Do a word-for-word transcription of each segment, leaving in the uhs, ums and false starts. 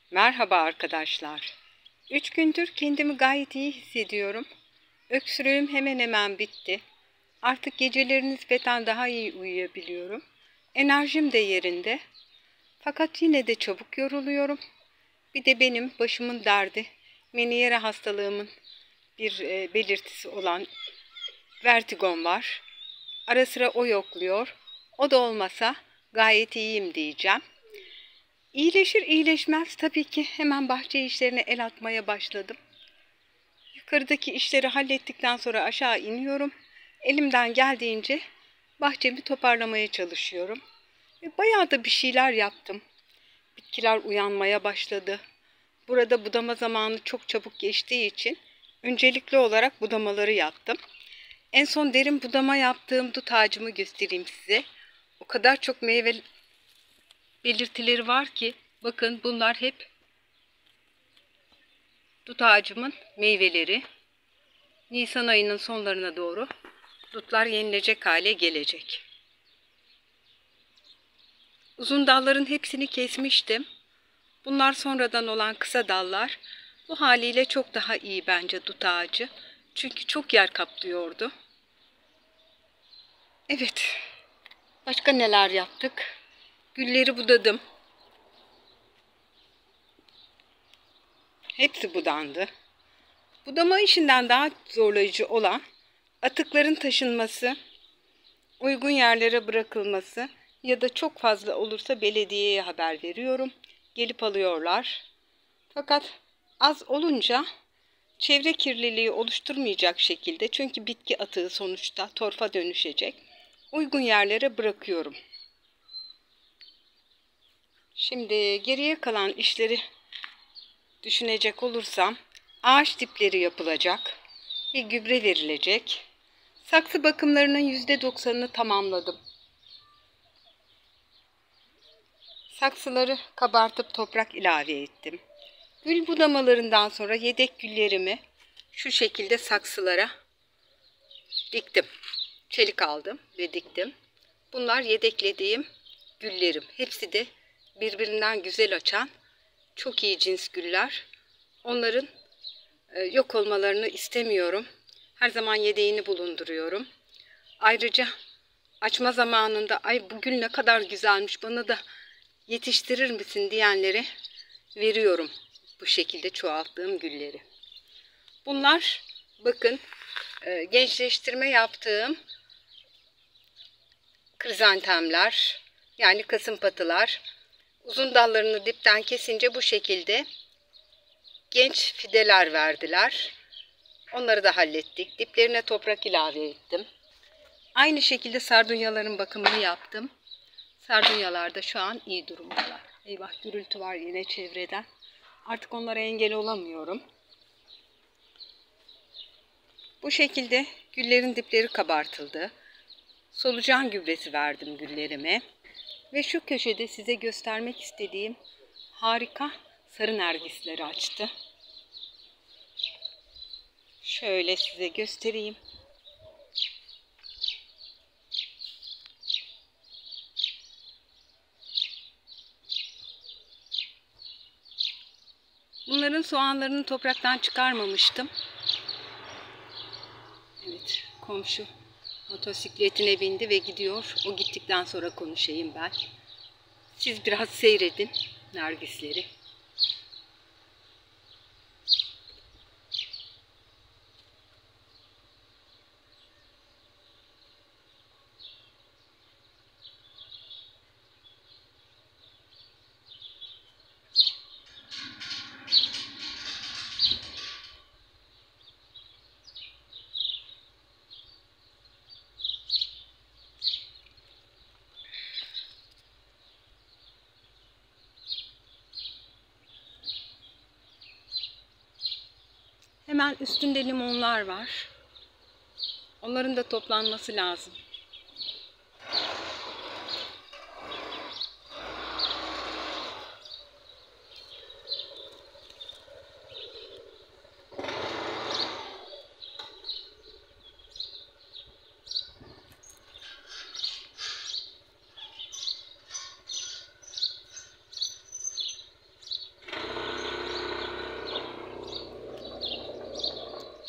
Merhaba arkadaşlar. Üç gündür kendimi gayet iyi hissediyorum. Öksürüğüm hemen hemen bitti. Artık geceleri nispeten daha iyi uyuyabiliyorum. Enerjim de yerinde. Fakat yine de çabuk yoruluyorum. Bir de benim başımın derdi, meniyere hastalığımın bir e, belirtisi olan vertigon var. Ara sıra o yokluyor. O da olmasa gayet iyiyim diyeceğim. İyileşir iyileşmez tabii ki hemen bahçe işlerine el atmaya başladım. Yukarıdaki işleri hallettikten sonra aşağı iniyorum. Elimden geldiğince bahçemi toparlamaya çalışıyorum. Ve bayağı da bir şeyler yaptım. Bitkiler uyanmaya başladı. Burada budama zamanı çok çabuk geçtiği için öncelikli olarak budamaları yaptım. En son derin budama yaptığım dut ağacımı göstereyim size. O kadar çok meyve belirtileri var ki bakın bunlar hep dut ağacımın meyveleri. Nisan ayının sonlarına doğru dutlar yenilecek hale gelecek. Uzun dalların hepsini kesmiştim. Bunlar sonradan olan kısa dallar. Bu haliyle çok daha iyi bence dut ağacı. Çünkü çok yer kaplıyordu. Evet. Başka neler yaptık? Gülleri budadım. Hepsi budandı. Budama işinden daha zorlayıcı olan atıkların taşınması, uygun yerlere bırakılması ya da çok fazla olursa belediyeye haber veriyorum. Gelip alıyorlar. Fakat az olunca çevre kirliliği oluşturmayacak şekilde, çünkü bitki atığı sonuçta torfa dönüşecek, uygun yerlere bırakıyorum. Şimdi geriye kalan işleri düşünecek olursam ağaç dipleri yapılacak ve gübre verilecek. Saksı bakımlarının yüzde doksanını tamamladım. Saksıları kabartıp toprak ilave ettim. Gül budamalarından sonra yedek güllerimi şu şekilde saksılara diktim. Çelik aldım ve diktim. Bunlar yedeklediğim güllerim. Hepsi de birbirinden güzel açan çok iyi cins güller. Onların yok olmalarını istemiyorum. Her zaman yedeğini bulunduruyorum. Ayrıca açma zamanında ay bu gül ne kadar güzelmiş, bana da yetiştirir misin diyenlere veriyorum bu şekilde çoğalttığım gülleri. Bunlar bakın gençleştirme yaptığım krizantemler, yani kasımpatılar. Uzun dallarını dipten kesince bu şekilde genç fideler verdiler. Onları da hallettik. Diplerine toprak ilave ettim. Aynı şekilde sardunyaların bakımını yaptım. Sardunyalar da şu an iyi durumdalar. Eyvah, gürültü var yine çevreden. Artık onlara engel olamıyorum. Bu şekilde güllerin dipleri kabartıldı. Solucan gübresi verdim güllerime. Ve şu köşede size göstermek istediğim harika sarı nergisleri açtı. Şöyle size göstereyim. Bunların soğanlarını topraktan çıkarmamıştım. Evet, komşu motosikletine bindi ve gidiyor. O gittikten sonra konuşayım ben. Siz biraz seyredin nergisleri. Hemen üstünde limonlar var. Onların da toplanması lazım.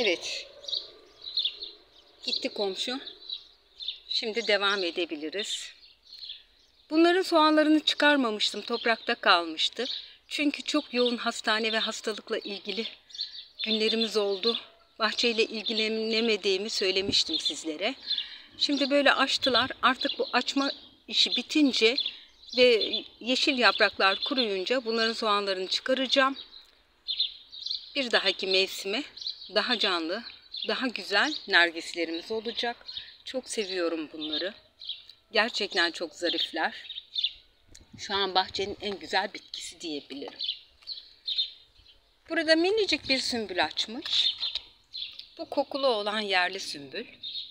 Evet. Gitti komşu. Şimdi devam edebiliriz. Bunların soğanlarını çıkarmamıştım. Toprakta kalmıştı. Çünkü çok yoğun hastane ve hastalıkla ilgili günlerimiz oldu. Bahçeyle ilgilenemediğimi söylemiştim sizlere. Şimdi böyle açtılar. Artık bu açma işi bitince ve yeşil yapraklar kuruyunca bunların soğanlarını çıkaracağım. Bir dahaki mevsime daha canlı, daha güzel nergislerimiz olacak. Çok seviyorum bunları. Gerçekten çok zarifler. Şu an bahçenin en güzel bitkisi diyebilirim. Burada minicik bir sümbül açmış. Bu kokulu olan yerli sümbül.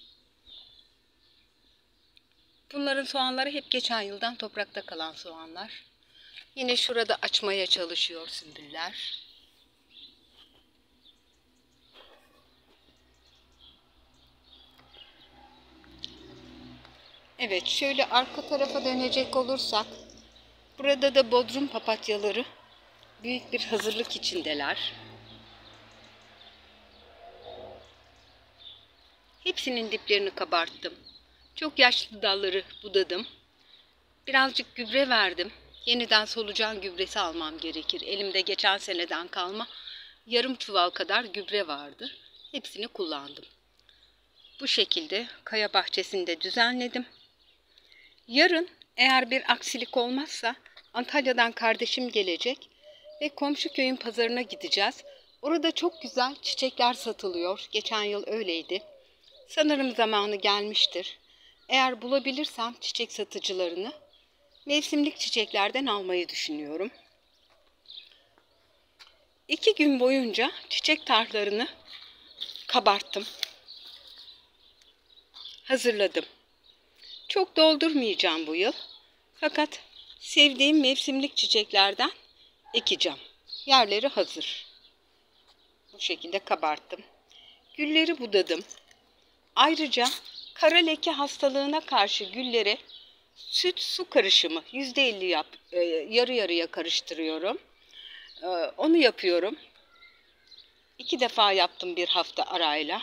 Bunların soğanları hep geçen yıldan toprakta kalan soğanlar. Yine şurada açmaya çalışıyor sümbüller. Evet, şöyle arka tarafa dönecek olursak, burada da bodrum papatyaları büyük bir hazırlık içindeler. Hepsinin diplerini kabarttım. Çok yaşlı dalları budadım. Birazcık gübre verdim. Yeniden solucan gübresi almam gerekir. Elimde geçen seneden kalma yarım çuval kadar gübre vardı. Hepsini kullandım. Bu şekilde kaya bahçesini de düzenledim. Yarın eğer bir aksilik olmazsa Antalya'dan kardeşim gelecek ve komşu köyün pazarına gideceğiz. Orada çok güzel çiçekler satılıyor. Geçen yıl öyleydi. Sanırım zamanı gelmiştir. Eğer bulabilirsem çiçek satıcılarını mevsimlik çiçeklerden almayı düşünüyorum. İki gün boyunca çiçek tarhlarını kabarttım. Hazırladım. Çok doldurmayacağım bu yıl. Fakat sevdiğim mevsimlik çiçeklerden ekeceğim. Yerleri hazır. Bu şekilde kabarttım. Gülleri budadım. Ayrıca kara leke hastalığına karşı güllere süt su karışımı yüzde elli yap, e, yarı yarıya karıştırıyorum. E, onu yapıyorum. İki defa yaptım bir hafta arayla.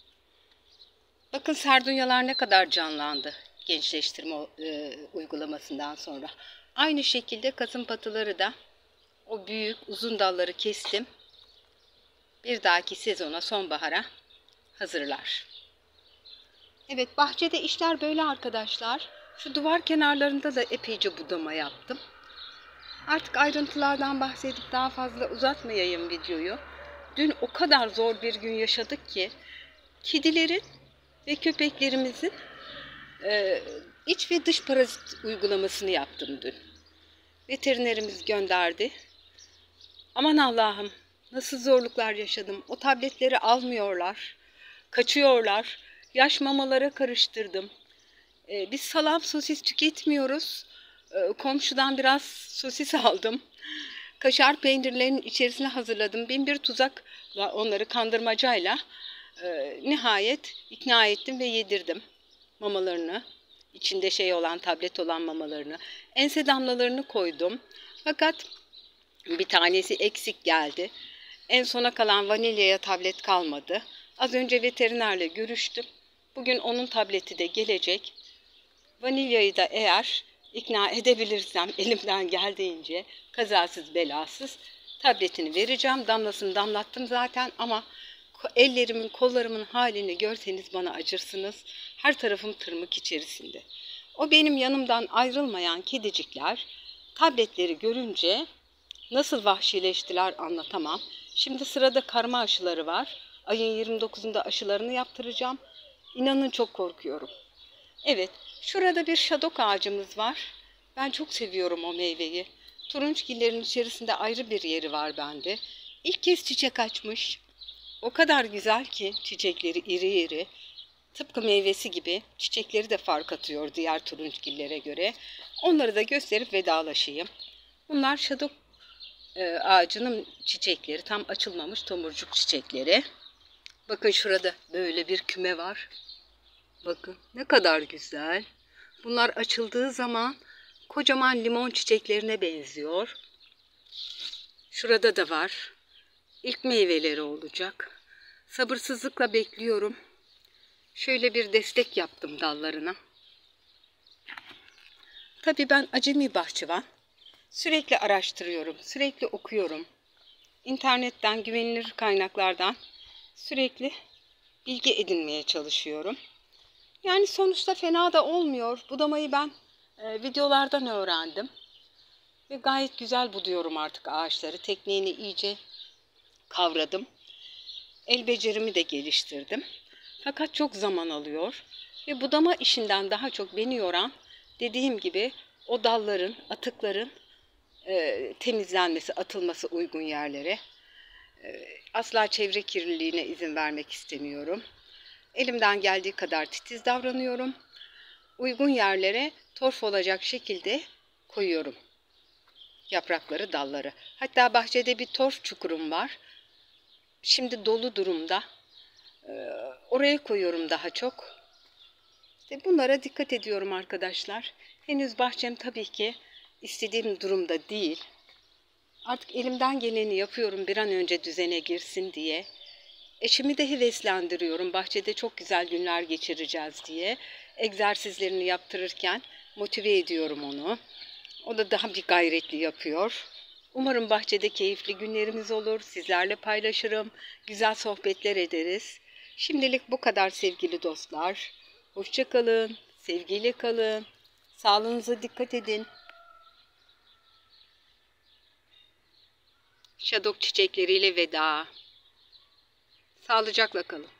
Bakın sardunyalar ne kadar canlandı gençleştirme e, uygulamasından sonra. Aynı şekilde kasımpatıları da o büyük uzun dalları kestim. Bir dahaki sezona, sonbahara hazırlar. Evet, bahçede işler böyle arkadaşlar. Şu duvar kenarlarında da epeyce budama yaptım. Artık ayrıntılardan bahsedip daha fazla uzatmayayım videoyu. Dün o kadar zor bir gün yaşadık ki kedilerin ve köpeklerimizin e, iç ve dış parazit uygulamasını yaptım dün. Veterinerimiz gönderdi. Aman Allah'ım, nasıl zorluklar yaşadım. O tabletleri almıyorlar, kaçıyorlar. Yaş mamalara karıştırdım. Ee, biz salam sosis tüketmiyoruz. Ee, komşudan biraz sosis aldım. Kaşar peynirlerinin içerisine hazırladım. Bin bir tuzakla onları kandırmacayla e, nihayet ikna ettim ve yedirdim mamalarını. İçinde şey olan, tablet olan mamalarını. Ense damlalarını koydum. Fakat bir tanesi eksik geldi. En sona kalan vanilyaya tablet kalmadı. Az önce veterinerle görüştüm. Bugün onun tableti de gelecek. Vanilyayı da eğer ikna edebilirsem elimden geldiğince kazasız belasız tabletini vereceğim. Damlasını damlattım zaten ama ellerimin, kollarımın halini görseniz bana acırsınız. Her tarafım tırmık içerisinde. O benim yanımdan ayrılmayan kedicikler tabletleri görünce nasıl vahşileştiler anlatamam. Şimdi sırada karma aşıları var. Ayın yirmi dokuzunda aşılarını yaptıracağım. İnanın çok korkuyorum. Evet, şurada bir şadok ağacımız var. Ben çok seviyorum o meyveyi. Turunçgillerin içerisinde ayrı bir yeri var bende. İlk kez çiçek açmış. O kadar güzel ki çiçekleri iri iri. Tıpkı meyvesi gibi çiçekleri de fark atıyor diğer turunçgillere göre. Onları da gösterip vedalaşayım. Bunlar şadok e, ağacının çiçekleri. Tam açılmamış tomurcuk çiçekleri. Bakın şurada böyle bir küme var. Bakın ne kadar güzel. Bunlar açıldığı zaman kocaman limon çiçeklerine benziyor. Şurada da var. İlk meyveleri olacak. Sabırsızlıkla bekliyorum. Şöyle bir destek yaptım dallarına. Tabii ben acemi bahçıvan. Sürekli araştırıyorum, sürekli okuyorum. İnternetten, güvenilir kaynaklardan sürekli bilgi edinmeye çalışıyorum. Yani sonuçta fena da olmuyor. Budamayı ben e, videolardan öğrendim. Ve gayet güzel buduyorum artık ağaçları. Tekniğini iyice kavradım. El becerimi de geliştirdim. Fakat çok zaman alıyor. Ve budama işinden daha çok beni yoran, dediğim gibi o dalların, atıkların e, temizlenmesi, atılması uygun yerlere. E, asla çevre kirliliğine izin vermek istemiyorum. Elimden geldiği kadar titiz davranıyorum. Uygun yerlere torf olacak şekilde koyuyorum yaprakları, dalları. Hatta bahçede bir torf çukurum var. Şimdi dolu durumda. Ee, oraya koyuyorum daha çok. İşte bunlara dikkat ediyorum arkadaşlar. Henüz bahçem tabii ki istediğim durumda değil. Artık elimden geleni yapıyorum bir an önce düzene girsin diye. Eşimi de heveslendiriyorum. Bahçede çok güzel günler geçireceğiz diye. Egzersizlerini yaptırırken motive ediyorum onu. O da daha bir gayretli yapıyor. Umarım bahçede keyifli günlerimiz olur. Sizlerle paylaşırım. Güzel sohbetler ederiz. Şimdilik bu kadar sevgili dostlar. Hoşça kalın. Sevgiyle kalın. Sağlığınıza dikkat edin. Şadok çiçekleriyle veda. Sağlıcakla kalın.